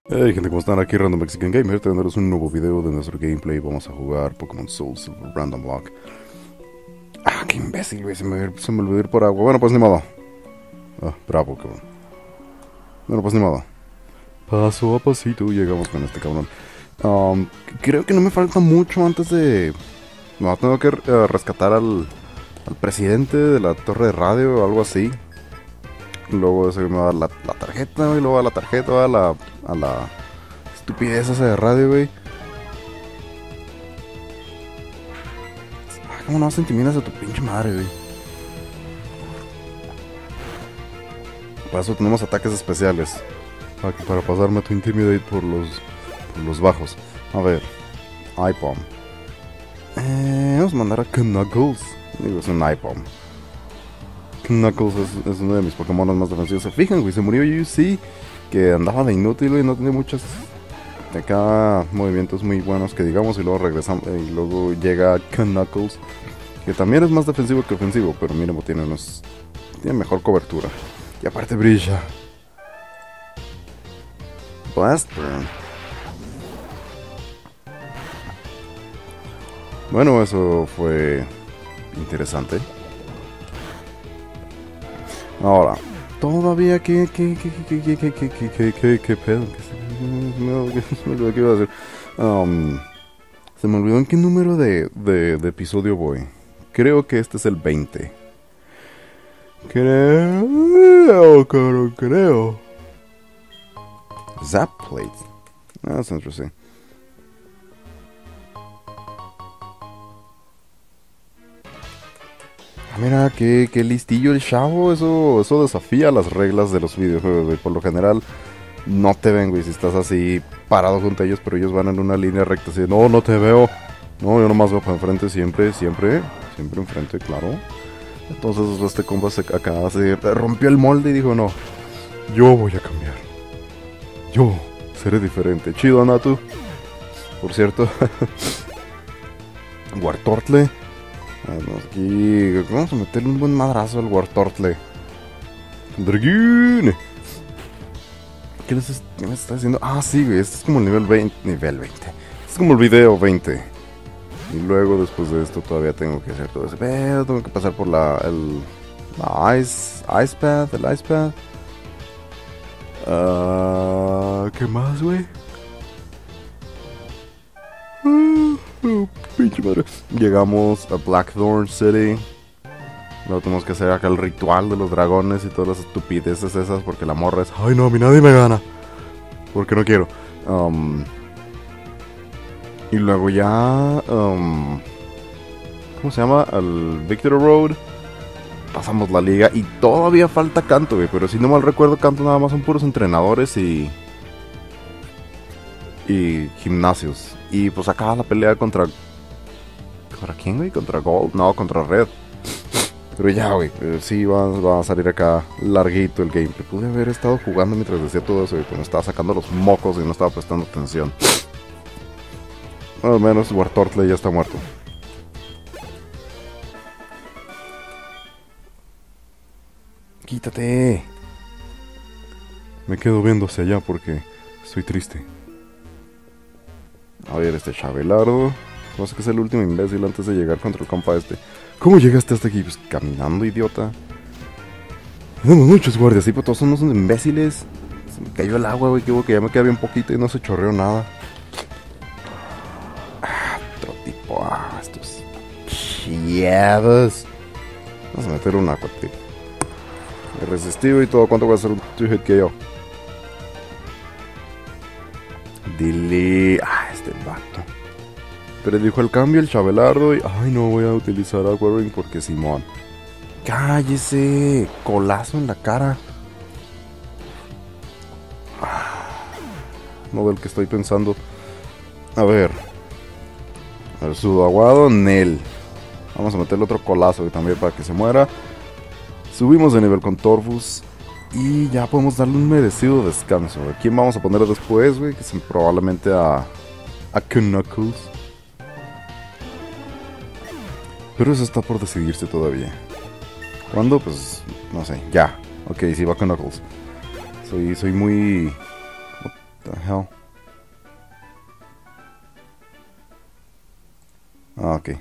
Hey gente, ¿cómo están? Aquí Random Mexican Gamer, trayéndoles un nuevo video de nuestro gameplay. Vamos a jugar Pokémon Soul Silver Random Block. Ah, qué imbécil, güey, se me olvidó ir por agua. Bueno, pues ni modo. Ah, bravo, cabrón. Bueno, pues ni modo. Paso a pasito llegamos con este cabrón. Um, Creo que no me falta mucho antes de... No, tengo que rescatar al presidente de la torre de radio o algo así. Luego ese me va a dar la tarjeta, güey. Luego a la tarjeta va a la estupidez esa de radio, güey. Ah, ¿cómo no vas a intimidar a tu pinche madre, güey? Para eso tenemos ataques especiales. Para pasarme tu Intimidate por los bajos. A ver. iPom. Vamos a mandar a Knuckles. Digo, es un iPom. Knuckles es uno de mis Pokémon más defensivos. Se fijan, güey. Se murió UC. Que andaba de inútil, güey. No tenía muchos de acá movimientos muy buenos que digamos. Y luego regresamos. Y luego llega Knuckles. Que también es más defensivo que ofensivo. Pero mínimo tiene mejor cobertura. Y aparte brilla. Blast Burn. Bueno, eso fue interesante. Ahora, todavía qué pedo. No, se me olvidó qué iba a decir. Se me olvidó en qué número de episodio voy. Creo que este es el 20. Creo. Zap Plate. That's interesting. Ah, mira, qué listillo el chavo. Eso desafía las reglas de los videojuegos, güey. Por lo general, no te ven, güey, si estás así parado junto a ellos, pero ellos van en una línea recta. Así, no, no te veo. No, yo nomás veo para enfrente, siempre enfrente, claro. Entonces este compa acá se rompió el molde y dijo, no, yo voy a cambiar. Yo seré diferente. Chido, Natu. Por cierto. Wartortle. Aquí, vamos a meterle un buen madrazo al Wartortle. Dragoon. ¿Qué me está haciendo? Ah, sí, güey. Este es como el nivel 20. Nivel 20. Este es como el video 20. Y luego, después de esto, todavía tengo que hacer todo ese pedo. Tengo que pasar por la Ice Path. El Ice Path. ¿Qué más, güey? Pinche madre. Llegamos a Blackthorn City. Luego tenemos que hacer acá el ritual de los dragones y todas las estupideces esas. Porque la morra es, ay no, a mí nadie me gana. Porque no quiero. Y luego ya... ¿cómo se llama? Al Victory Road. Pasamos la liga y todavía falta Kanto, güey. Pero si no mal recuerdo, Kanto nada más son puros entrenadores y gimnasios. Y pues acá la pelea contra... ¿Contra quién, güey? ¿Contra Gold? No, contra Red. Pero ya, güey, sí va a salir acá larguito el gameplay. Pude haber estado jugando mientras decía todo eso, güey, pero me estaba sacando los mocos y no estaba prestando atención. Al menos Wartortle ya está muerto. Quítate. Me quedo viendo hacia allá porque estoy triste. A ver, este Chavelardo. No sé qué es el último imbécil antes de llegar contra el compa este. ¿Cómo llegaste hasta aquí? Pues caminando, idiota. Tenemos muchos guardias, ¿sí? Pero todos son imbéciles. Se me cayó el agua, güey. Que ya me queda bien poquito y no se chorreó nada. Otro tipo. Estos chiados. Vamos a meter un aqua, tío. Irresistivo y todo. ¿Cuánto va a ser un 2-hit que yo? Dile. Este vato. Pero dijo el cambio el Chavelardo y... Ay, no voy a utilizar Aqua Ring porque Simón. ¡Cállese! Colazo en la cara. No del que estoy pensando. A ver. El Sudaguado, Nel. Vamos a meterle otro colazo también para que se muera. Subimos de nivel con Torfus. Y ya podemos darle un merecido descanso. ¿A quién vamos a poner después, güey? Que es probablemente a Knuckles. Pero eso está por decidirse todavía. ¿Cuándo? Pues no sé, ya. Ok, sí va con Knuckles. Soy muy The hell. Ah, ok.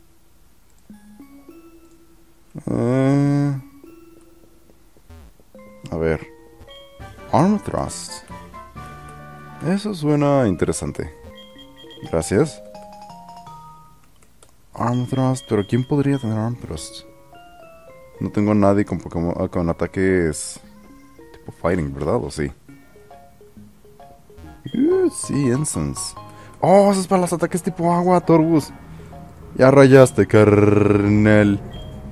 A ver. Arm thrust. Eso suena interesante. Gracias. Arm thrust, pero ¿quién podría tener arm thrust? No tengo a nadie con Pokémon, con ataques tipo fighting, ¿verdad? ¿O sí? Sí, Incense. Oh, eso es para los ataques tipo agua, Torbus. Ya rayaste, carnal.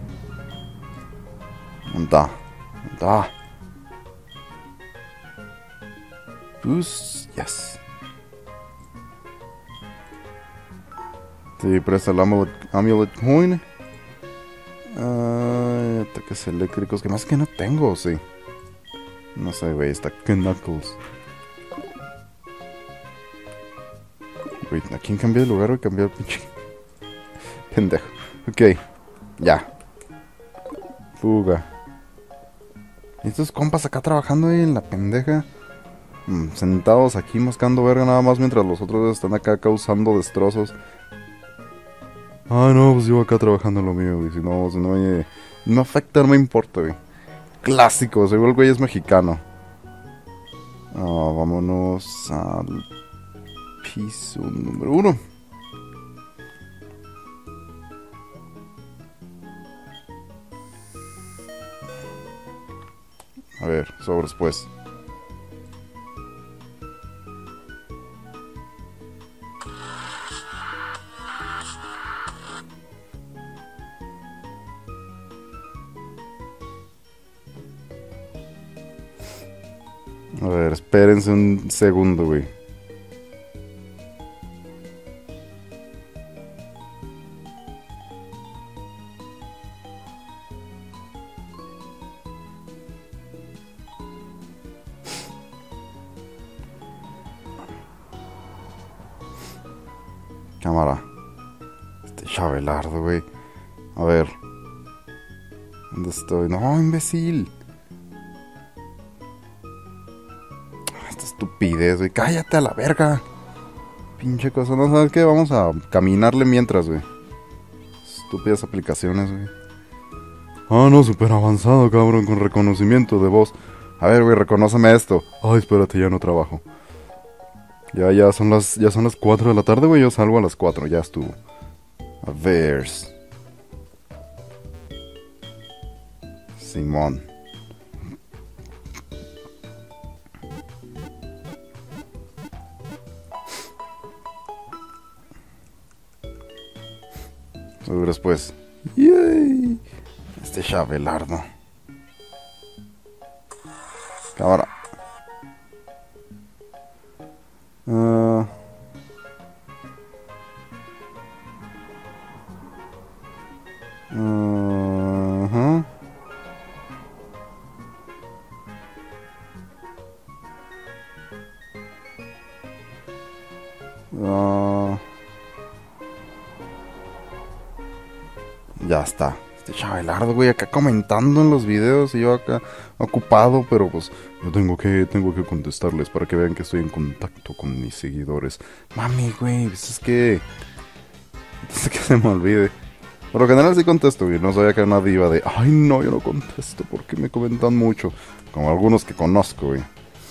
Da. Da. Boost, yes. Sí, presta el Amulet Coin. Ataques eléctricos, que más que no tengo, sí. No sé, güey, está Knuckles. Wait, ¿a quién cambié de lugar o cambié el pinche? Pendejo. Ok, ya. Fuga. ¿Y estos compas acá trabajando ahí en la pendeja? Sentados aquí mascando verga nada más mientras los otros están acá causando destrozos. Ah, no, pues yo acá trabajando en lo mío, güey. Si no me afecta, no me importa, güey. Clásico, seguro el güey es mexicano. Vámonos al piso número 1. A ver, sobres pues. A ver, espérense un segundo, güey. Cámara. Este Chabelardo, güey. A ver. ¿Dónde estoy? No, imbécil. Esta estupidez, güey. Cállate a la verga. Pinche cosa. No sabes qué. Vamos a caminarle mientras, güey. Estúpidas aplicaciones, güey. Ah, no, súper avanzado, cabrón. Con reconocimiento de voz. A ver, güey, reconóceme esto. Ay, espérate, ya no trabajo. Ya son las 4 de la tarde, güey. Yo salgo a las 4, ya estuvo. A ver. Simón. Después. Yay. Este Chabelardo. Cámara. Ya está. Este Chabelardo, güey, acá comentando en los videos y yo acá ocupado, pero pues yo tengo que contestarles para que vean que estoy en contacto con mis seguidores. Mami, güey, pues es que se me olvide. Por lo general sí contesto, güey. No soy acá una diva de, ay no, yo no contesto porque me comentan mucho. Como algunos que conozco, güey.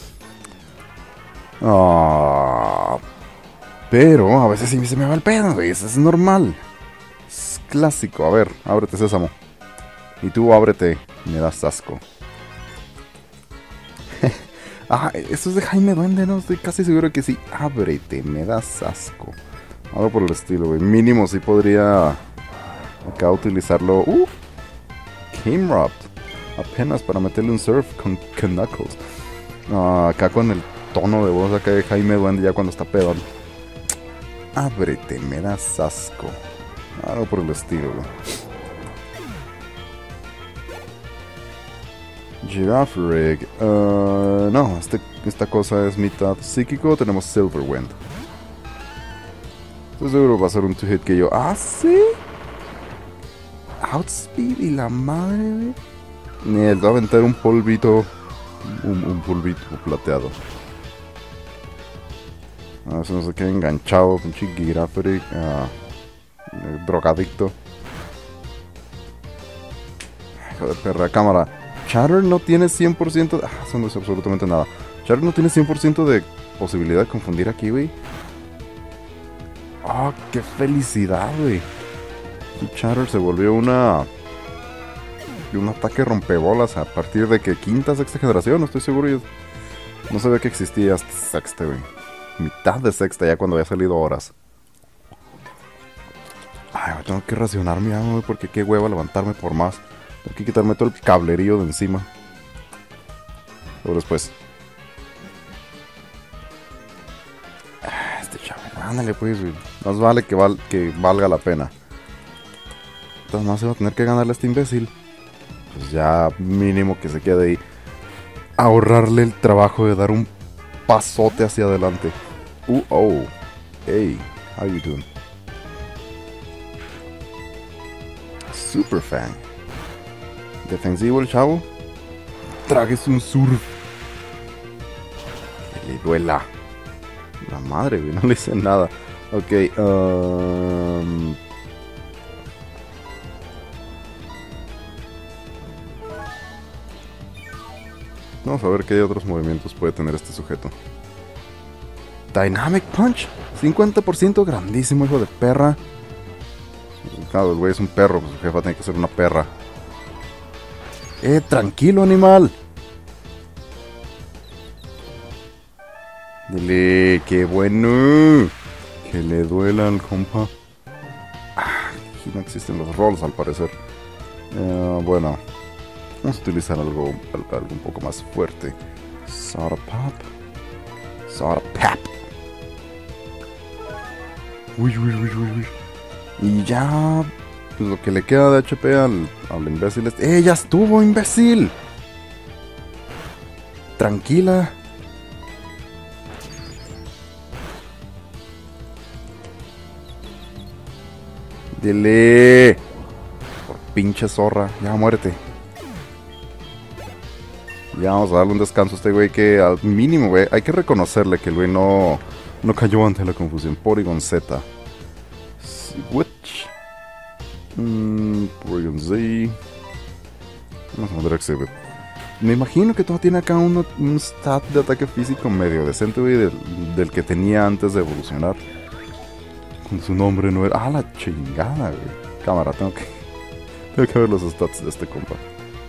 Pero a veces sí se me va el pedo, güey. Eso es normal. Es clásico. A ver, ábrete, Sésamo. Y tú ábrete. Me das asco. Eso es de Jaime Duende, ¿no? Estoy casi seguro que sí. Ábrete, me das asco. Algo por el estilo, güey. Mínimo sí podría acá utilizarlo. Game Robbed. Apenas para meterle un surf con Knuckles. Acá con el tono de voz acá de Jaime Duende ya cuando está pedón. Ábrete, me das asco. Algo por el estilo, güey. Giraffe Rig. No, esta cosa es mitad psíquico. Tenemos Silver Wind. Estoy seguro va a ser un 2-hit que yo. ¿Sí? Outspeed y la madre, güey. Ni él va a aventar un polvito. Un polvito plateado. A ver si no se queda enganchado, pinche Girafarig. Drogadicto. Hijo de perra, cámara. Chatter no tiene 100%. Eso no es absolutamente nada. Chatter no tiene 100% de posibilidad de confundir aquí, güey. ¡Oh, qué felicidad, güey! Chatter se volvió un ataque rompebolas a partir de que quinta, sexta generación, no estoy seguro. Yo no sabía que existía hasta sexta, güey. Mitad de sexta ya cuando había salido horas. Ay, tengo que racionar mi agua, güey, porque qué hueva levantarme por más. Tengo que quitarme todo el cablerío de encima. Luego después. Este chaval, ándale pues, güey. Más vale que valga la pena. Entonces más se va a tener que ganarle a este imbécil. Pues ya mínimo que se quede ahí. Ahorrarle el trabajo de dar un pasote hacia adelante. Oh. Hey, how you doing? Super fan. Defensivo el chavo. Tragues un surf. Que le duela. La madre, güey, no le hice nada. Ok, vamos a ver qué otros movimientos puede tener este sujeto. Dynamic Punch. 50% grandísimo, hijo de perra. Claro, el güey es un perro, pues su jefa tiene que ser una perra. Tranquilo, animal. Dile, qué bueno. Que le duela al compa. Aquí no existen los rolls al parecer. Bueno, vamos a utilizar algo un poco más fuerte. Soda Pop. Uy. Y ya, pues lo que le queda de HP al imbécil es... ¡Ya estuvo, imbécil! Tranquila. Dile. Por pinche zorra. Ya, muérete. Ya vamos a darle un descanso a este güey que al mínimo, güey, hay que reconocerle que el güey no cayó ante la confusión. Porygon Z. Switch. Porygon Z. Vamos a mandar a Exhibit. Me imagino que todavía tiene acá un stat de ataque físico medio decente, güey, del que tenía antes de evolucionar. Con su nombre no era... la chingada, güey. Cámara, tengo que ver los stats de este compa.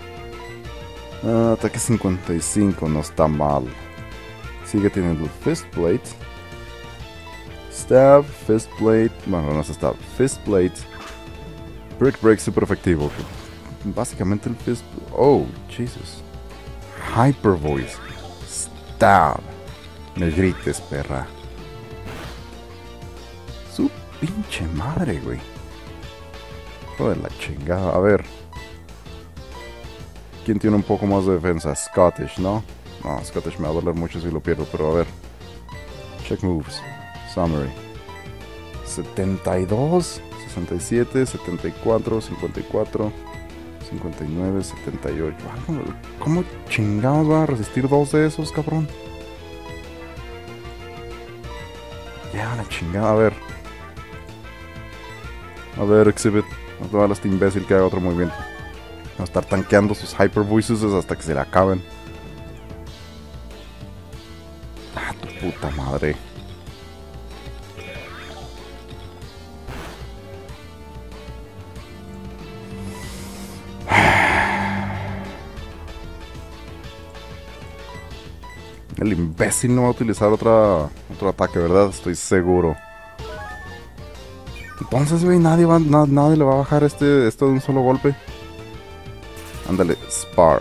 Ataque 55, no está mal. Sigue teniendo Fist Blade. Stab, Fist Blade. Bueno, no es Stab. Fist Blade. Brick Break super efectivo. Básicamente el Fist... Oh, Jesus. Hyper Voice. Stab. Me grites, perra. Su pinche madre, güey. Joder, la chingada. A ver. ¿Quién tiene un poco más de defensa? Scottish, ¿no? No, Scottish me va a doler mucho si lo pierdo, pero a ver. Check moves. Summary. 72, 67, 74, 54, 59, 78. ¿Cómo chingados va a resistir dos de esos, cabrón? Ya, la chingada. A ver, Exhibit. No te va a este imbécil que haga otro movimiento. Va a estar tanqueando sus Hyper Voices hasta que se le acaben. Tu puta madre. El imbécil no va a utilizar otro ataque, ¿verdad? Estoy seguro. Entonces, güey, nadie le va a bajar esto de un solo golpe. Ándale, Spark.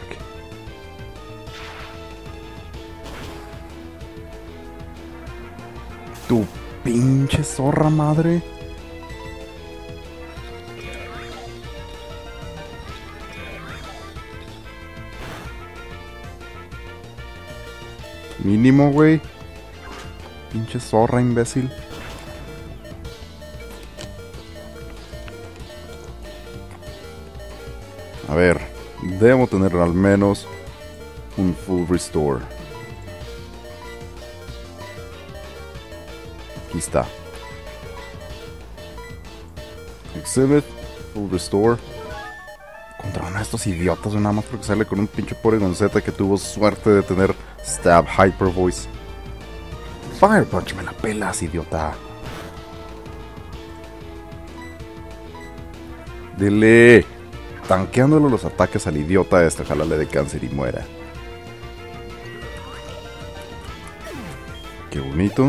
Tu pinche zorra madre. Mínimo, güey. Pinche zorra, imbécil. A ver, debo tener al menos un full restore. Aquí está. Exhibit. Full Restore. Contra uno de estos idiotas, nada más porque sale con un pinche Porygon Z que tuvo suerte de tener Stab Hyper Voice. Fire Punch, me la pelas, idiota. Dile. Tanqueándole los ataques al idiota este, ojalá le dé cáncer y muera. Qué bonito.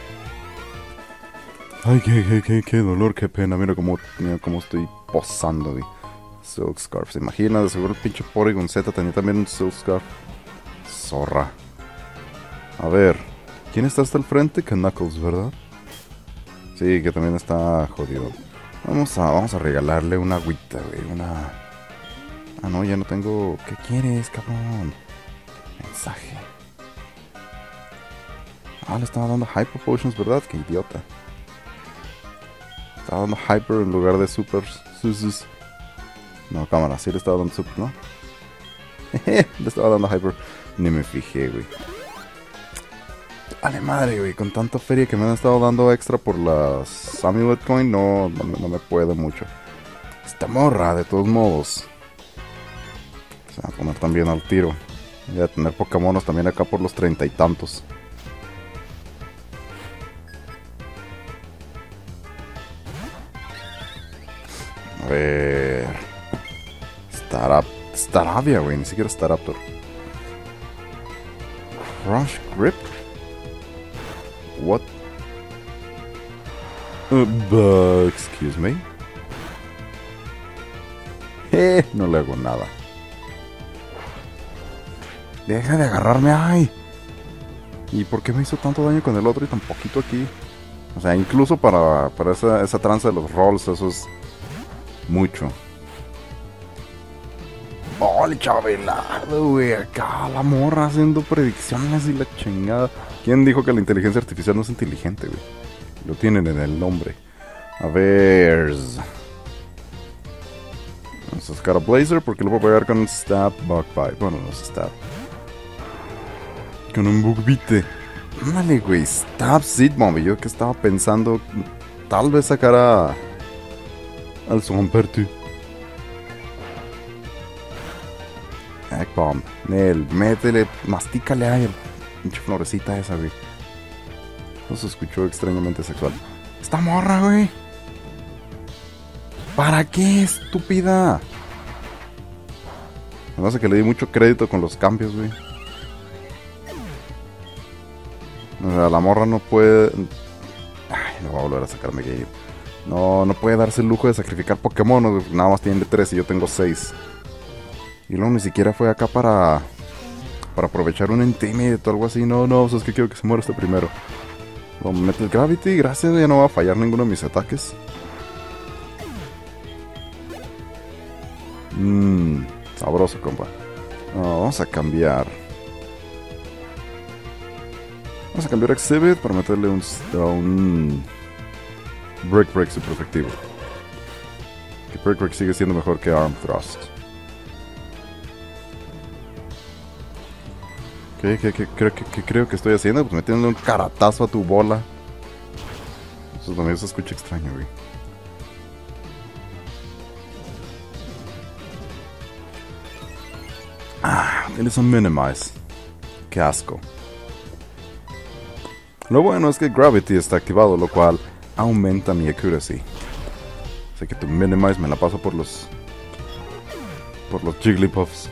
Ay, qué dolor, qué pena. Mira cómo estoy posando, güey. Silk Scarf. ¿Se imagina? De seguro el pinche Porygon Z tenía también un Silk Scarf. Zorra. A ver. ¿Quién está hasta el frente? Que Knuckles, ¿verdad? Sí, que también está jodido. Vamos a regalarle una agüita, güey. Una... Ah, no, ya no tengo... ¿Qué quieres, cabrón? Mensaje. Ah, le estaba dando Hyper Potions, ¿verdad? Qué idiota. Estaba dando Hyper en lugar de Supers. No, cámara, sí le estaba dando Super, ¿no? Le estaba dando Hyper. Ni me fijé, güey. Vale madre, güey. Con tanta feria que me han estado dando extra por las Amulet Coin, no me puedo mucho. Esta morra, de todos modos. Se va a poner también al tiro. Voy a tener Pokémonos también acá por los 30 y tantos. A ver... Staravia, güey. Ni siquiera Staraptor. Crush Grip. What? Excuse me. No le hago nada. Deja de agarrarme, ay. ¿Y por qué me hizo tanto daño con el otro y tan poquito aquí? O sea, incluso para esa tranza de los rolls, eso es mucho. ¡Oh, el Chabelardo, güey! Acá la morra haciendo predicciones y la chingada. ¿Quién dijo que la inteligencia artificial no es inteligente, güey? Lo tienen en el nombre. A ver... Vamos a sacar a Blazer porque lo voy a pegar con Stab, Bug Bite. Bueno, no es Stab. Con un Bug Bite. Ándale, güey. Stab Seed Bomb. Yo que estaba pensando... Tal vez sacar a... al Swampert. Egg Bomb. Nel, métele, mastícale a él. Pinche florecita esa, güey. No se escuchó extrañamente sexual. ¡Esta morra, güey! ¿Para qué, estúpida? Me parece que le di mucho crédito con los cambios, güey. O sea, la morra no puede... Ay, no va a volver a sacarme game. No puede darse el lujo de sacrificar Pokémon. Güey. Nada más tiene 3 y yo tengo 6. Y luego ni siquiera fue acá para aprovechar un Intimidate o algo así. No, o sea, es que quiero que se muera este primero. Bueno, mete el Gravity, gracias, ya no va a fallar ninguno de mis ataques. Sabroso, compa. No, vamos a cambiar. Vamos a cambiar Exhibit para meterle un Break super efectivo. Que Break sigue siendo mejor que Arm Thrust. ¿Qué creo que estoy haciendo? Pues metiéndole un caratazo a tu bola. Eso también se escucha extraño, güey. Tienes un Minimize. Qué asco. Lo bueno es que Gravity está activado, lo cual aumenta mi accuracy. Así que tu Minimize me la paso por los Jigglypuffs.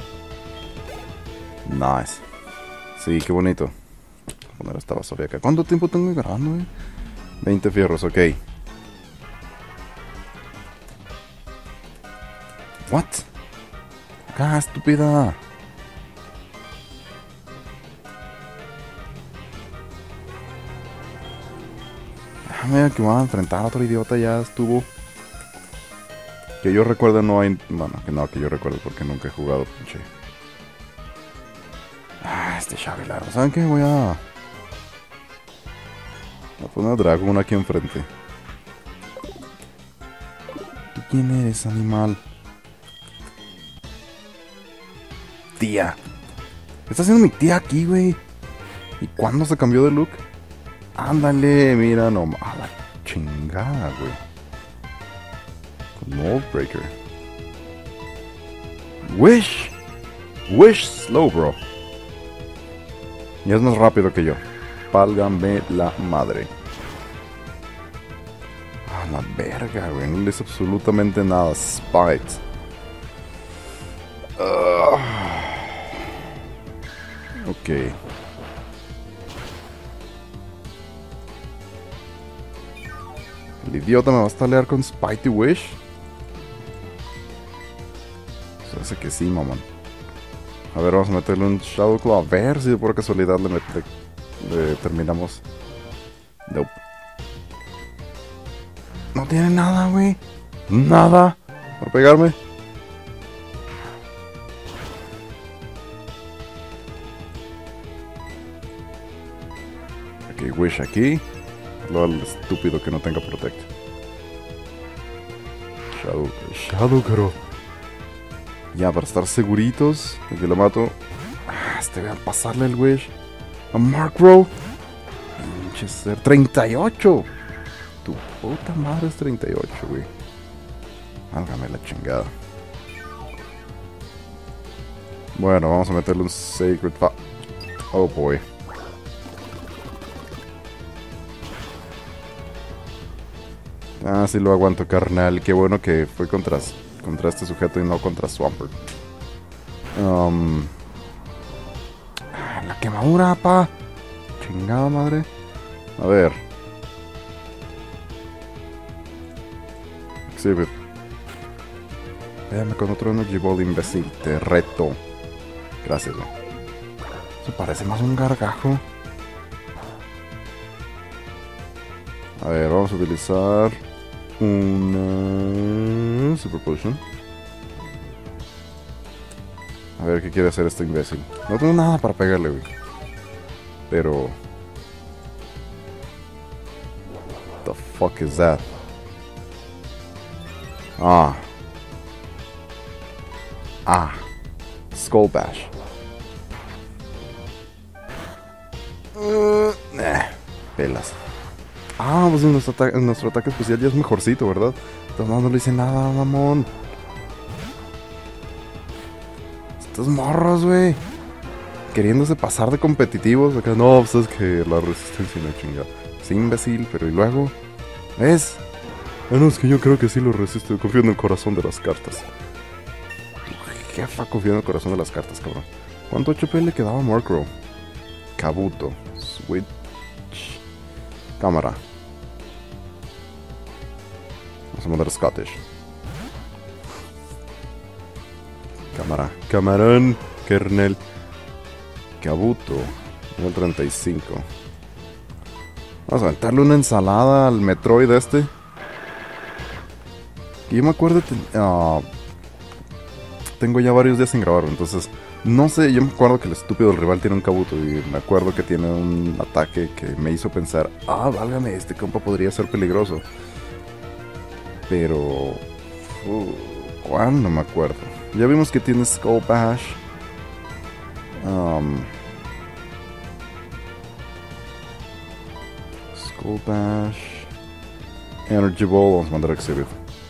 Nice. Sí, qué bonito. Voy a poner esta basura acá. ¿Cuánto tiempo tengo grabando, güey? 20 fierros, ok. What? Acá, estúpida. Déjame que me voy a enfrentar a otro idiota, ya estuvo. Que yo recuerde no hay... Bueno, que yo recuerde porque nunca he jugado, pinche. Este Chabelardo. ¿Saben qué? Voy a poner a Dragón aquí enfrente. ¿Tú quién eres, animal? Tía. ¿Qué está haciendo mi tía aquí, güey? ¿Y cuándo se cambió de look? Ándale, mira nomás. A la chingada, güey. Con Mold Breaker. Wish. Wish slow, bro. Y es más rápido que yo. Válgame la madre. A la verga, güey. No le hice absolutamente nada. Spite. Ok. El idiota me va a stalear con Spitey Wish. Se hace que sí, mamón. A ver, vamos a meterle un Shadow Claw. A ver si por casualidad le terminamos. Nope. No tiene nada, güey. Nada. Por pegarme. Ok, Wish aquí. Lo al estúpido que no tenga Protect. Shadow, caro. Ya, para estar seguritos de que lo mato. Voy a pasarle el Wish a Markrow. Pinche ser. 38. Tu puta madre es 38, güey. Válgame la chingada. Bueno, vamos a meterle un Sacred Fire. Oh boy. Ah, sí lo aguanto, carnal. Qué bueno que fue contra este sujeto y no contra Swampert. La quemadura, pa. Chingada madre. A ver. Exhibit. Véame con otro Energy Ball, imbécil. Te reto. Gracias, güey. Eso parece más un gargajo. A ver, vamos a utilizar una Super Potion. A ver qué quiere hacer este imbécil. No tengo nada para pegarle, güey. Pero... What the fuck is that? Skull Bash. Pelas. Pues nuestro ataque especial ya es mejorcito, ¿verdad? Entonces no le hice nada, mamón. Estos morros, güey. Queriéndose pasar de competitivos. Acá no, pues es que la resistencia no chinga. Sí, imbécil, pero ¿y luego? ¿Ves? No, es que yo creo que sí lo resisto. Confío en el corazón de las cartas. Jefa, confío en el corazón de las cartas, cabrón. ¿Cuánto HP le quedaba a Markrow? Kabuto. Switch. Cámara. Vamos a mandar Scottish. Cámara. Camarón. Kernel. Kabuto. Nivel 35. Vamos a aventarle una ensalada al Metroid este. Y yo me acuerdo... tengo ya varios días sin grabarlo, entonces... No sé, yo me acuerdo que el estúpido del rival tiene un Kabuto. Y me acuerdo que tiene un ataque que me hizo pensar... válgame, este compa podría ser peligroso. Pero... ¿cuándo? No me acuerdo. Ya vimos que tiene Skull Bash. Skull Bash. Energy Ball. Vamos a mandar a Exhibit.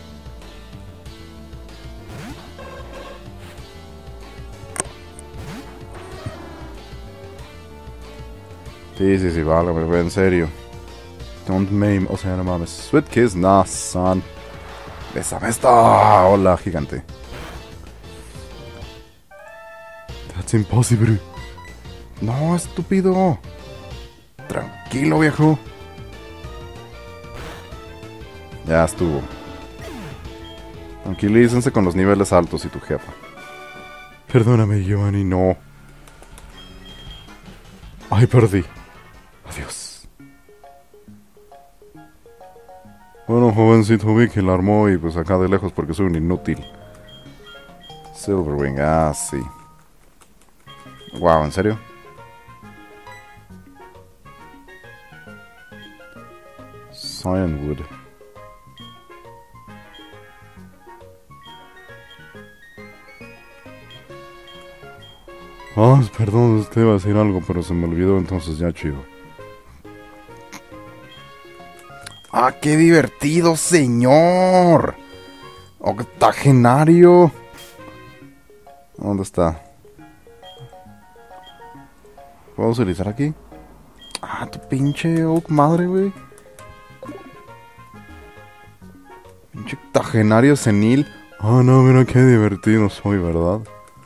Sí, vale, en serio. Don't maim, o sea, no mames. Sweet Kiss, nah, son. Bésame esta. Hola, gigante. That's impossible. No, estúpido. Tranquilo, viejo. Ya estuvo. Tranquilícense con los niveles altos y tu jefa. Perdóname, Giovanni, no. Ay, perdí. Adiós. Bueno, jovencito, vi que la armó y pues acá de lejos porque soy un inútil. Silverwing, sí. Wow, ¿en serio? Cyanwood. Perdón, te iba a decir algo, pero se me olvidó, entonces ya chido. ¡Ah, qué divertido, señor! Octogenario. ¿Dónde está? ¿Puedo utilizar aquí? Ah, tu pinche Oak madre, güey. Pinche octogenario senil. Ah, no, mira qué divertido soy, ¿verdad?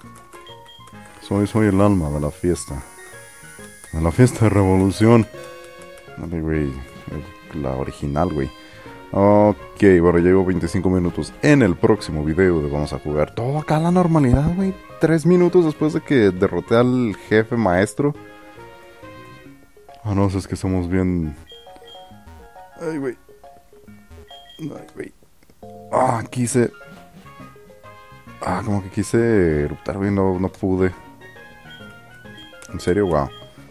Soy el alma de la fiesta. De la fiesta de revolución. Dale, güey. La original, güey. Ok, bueno, llevo 25 minutos. En el próximo video vamos a jugar todo acá a la normalidad, güey. 3 minutos después de que derroté al jefe maestro. Ah, no, es que somos bien... Ay, güey. Ay, güey. Ah, quise... Ah, como que quise eruptar, güey. No pude. En serio, wow.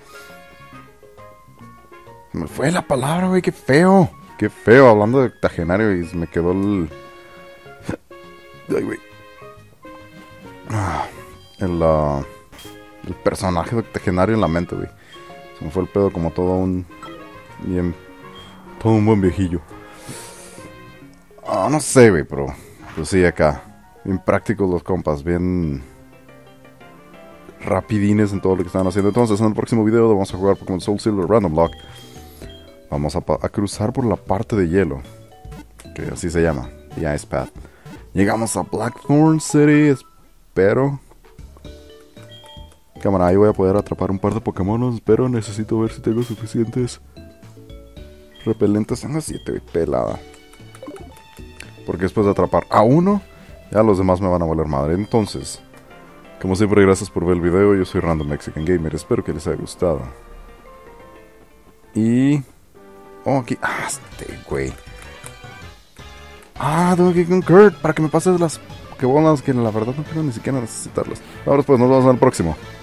Me fue la palabra, güey. Qué feo. Qué feo. Hablando de octogenario y me quedó el... Ay, güey. Ah, el personaje de octogenario en la mente, güey. Se me fue el pedo como todo un... Bien... Todo un buen viejillo. Ah, no sé, güey, pero... Pues sí, acá. Bien prácticos los compas. Bien... rapidines en todo lo que están haciendo. Entonces, en el próximo video vamos a jugar Pokémon Soul Silver Random Block. Vamos a cruzar por la parte de hielo, que así se llama, The Ice Path. Llegamos a Blackthorn City, espero. Cámara, ahí voy a poder atrapar un par de Pokémonos, pero necesito ver si tengo suficientes repelentes. Tengo 7, pelada. Porque después de atrapar a uno, ya los demás me van a valer madre. Entonces, como siempre, gracias por ver el video. Yo soy Random Mexican Gamer, espero que les haya gustado. Y... Oh, aquí... Ah, este güey. Ah, tengo que ir con Kurt para que me pases las Pokébolas que la verdad no quiero ni siquiera necesitarlas. Ahora pues nos vemos en el próximo.